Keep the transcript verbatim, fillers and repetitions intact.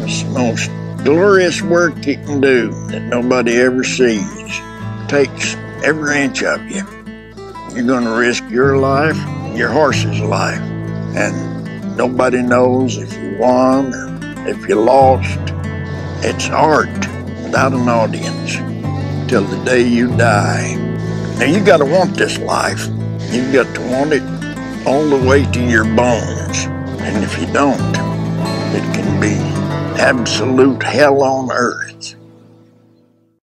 It's the most glorious work you can do that nobody ever sees. It takes every inch of you. You're going to risk your life, your horse's life, and nobody knows if you won or if you lost. It's art without an audience till the day you die. Now you got to want this life. You've got to want it all the way to your bones. And if you don't, it can be absolute hell on earth.